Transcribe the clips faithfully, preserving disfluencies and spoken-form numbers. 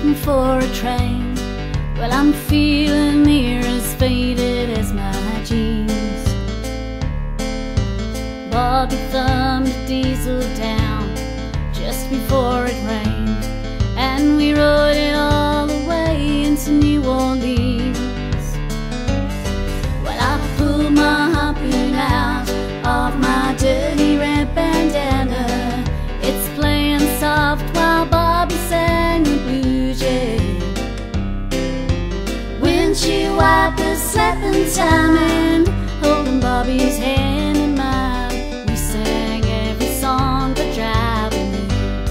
waiting for a train. Well, I'm feeling near as faded as my jeans. Bobby thumbed a diesel down just before it rained, and we rode it all the way into New Orleans. Well, I pulled my harpoon out of my dirty red bandana. It's playing soft while Bobby sang the blues, yeah. Windshield wipers slapping time and holding Bobby's hand in mine. We sang every song but driving me.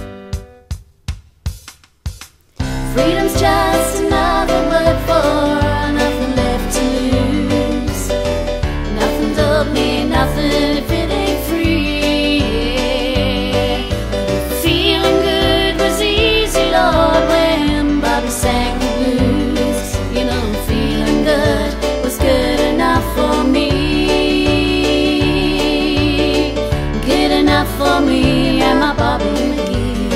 Freedom's just another word for nothing left to lose. Nothing don't mean nothing if it ain't free. Feeling good was easy, Lord, when Bobby sang the blues. You know, feeling good was good enough for me. Good enough for me and my Bobby McGee.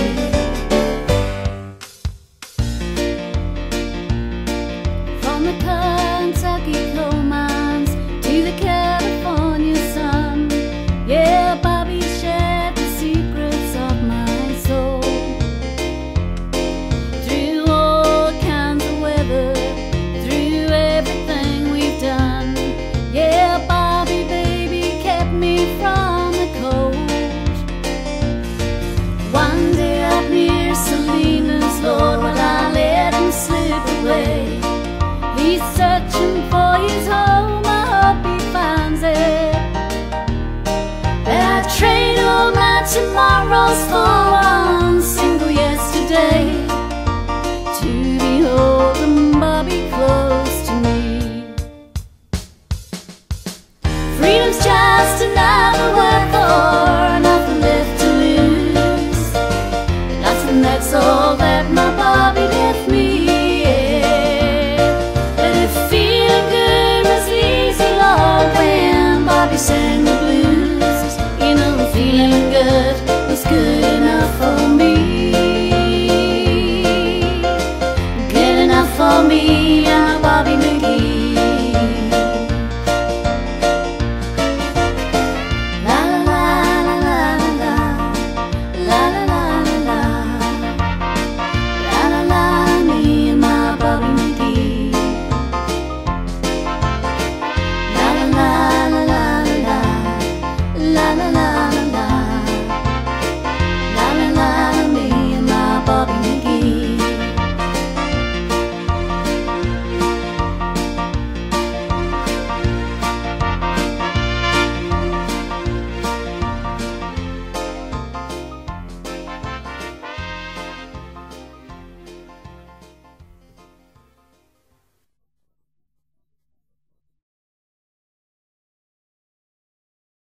From the Kentucky coal mines to the California sun, yeah, Bobby shared the secrets of my soul. Through all kinds of weather, through everything we've done, yeah, Bobby baby kept me from the cold. One day up near Salinas, Lord, while I let him slip away, he's searching for his home, I hope he finds it. I'd trade all my tomorrows for